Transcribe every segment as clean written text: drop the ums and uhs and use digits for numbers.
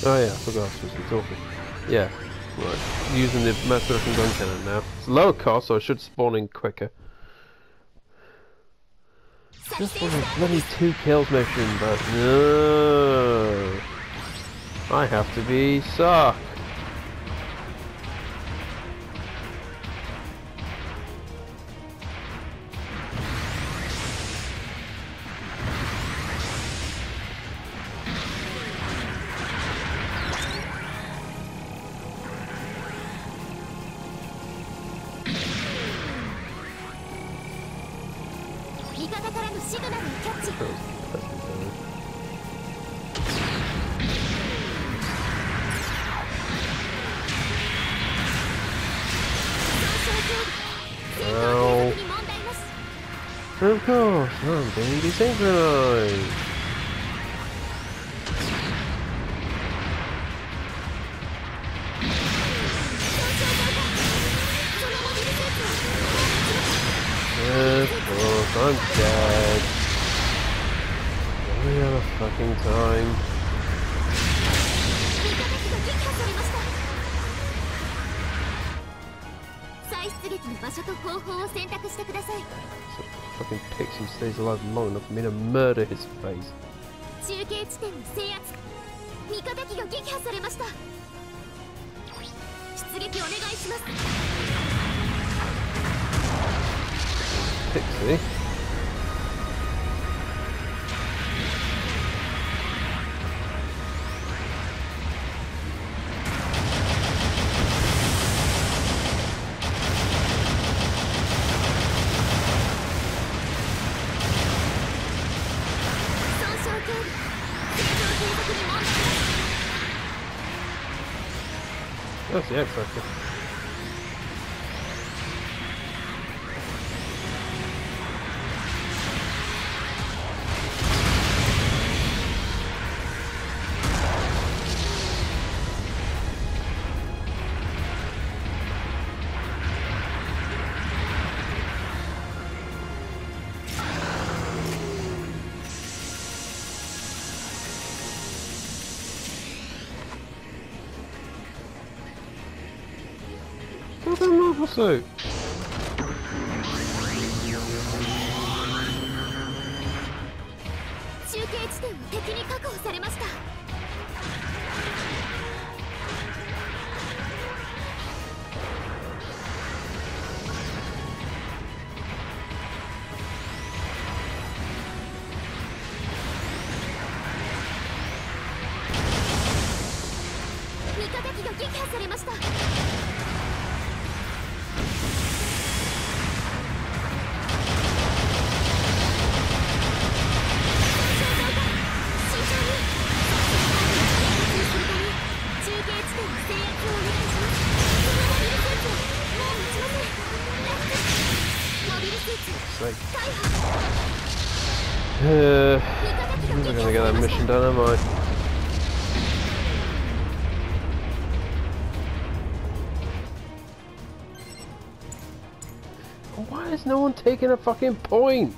Oh yeah, I forgot I was supposed to be talking. Yeah, right. Using the master weapon gun cannon now. It's lower cost, so I should spawn in quicker. Just for a bloody 2 kills mission, but no. I have to be suck. Of course, I'm being desynchronized. Of course, I'm dead. Every other fucking time. So fucking Pixie stays alive long enough for me to murder his face. Pixie? That's the X-Factor. What's that marble suit? I'm never gonna get that mission done, am I? Why is no one taking a fucking point?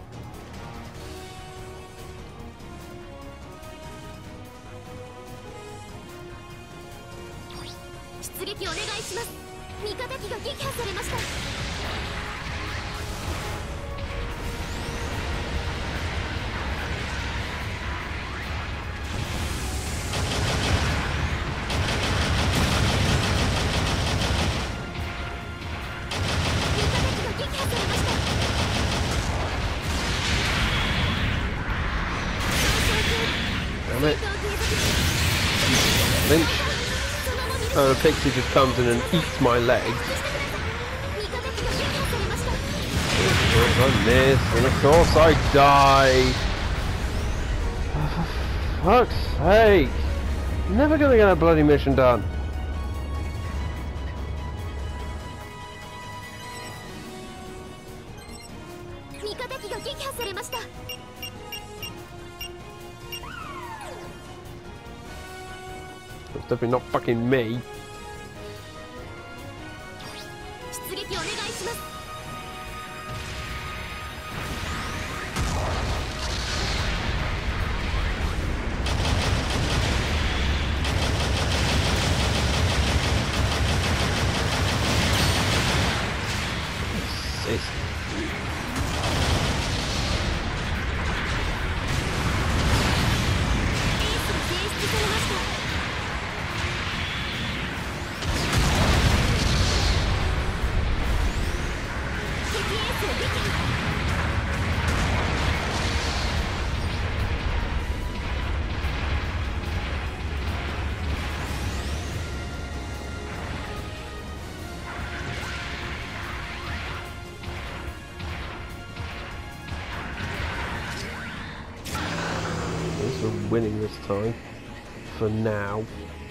Damn it. Lynch. Oh, the Pixie just comes in and eats my leg. I miss, and of course I die. Oh, for fuck's sake. I'm never gonna get a bloody mission done. It's definitely not fucking me. this. We're winning this time. For now.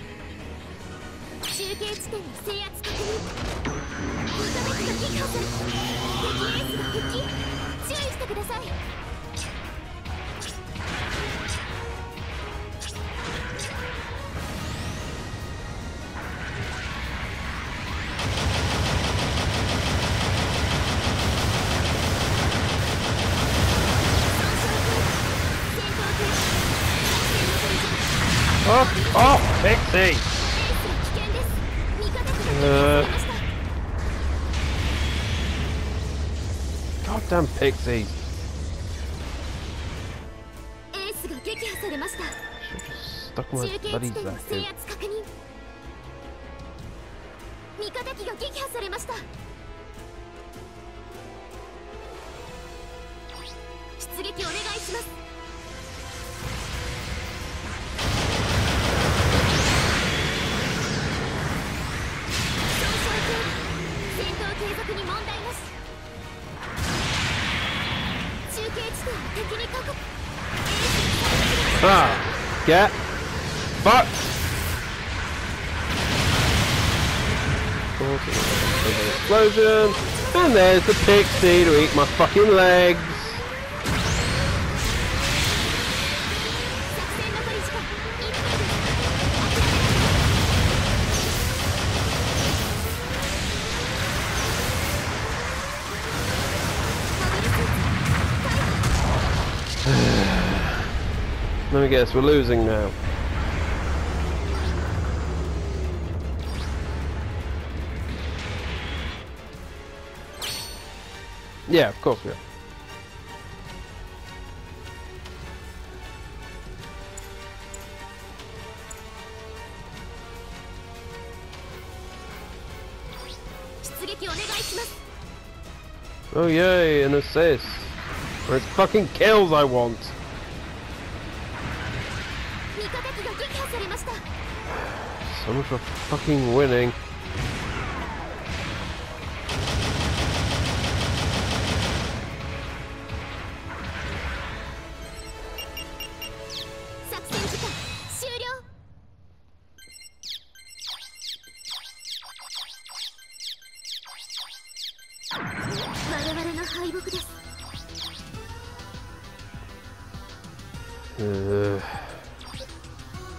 Oh, Pixie! Goddamn Pixie! Should've just stuck my bloody zaku. Ah, get fucked. Explosion, and there's the Pixie to eat my fucking legs. Let me guess, we're losing now. Yeah, of course we are. Oh yay, an assist. Or it's fucking kills I want. So much for fucking winning.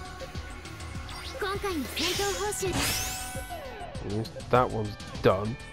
That one's done.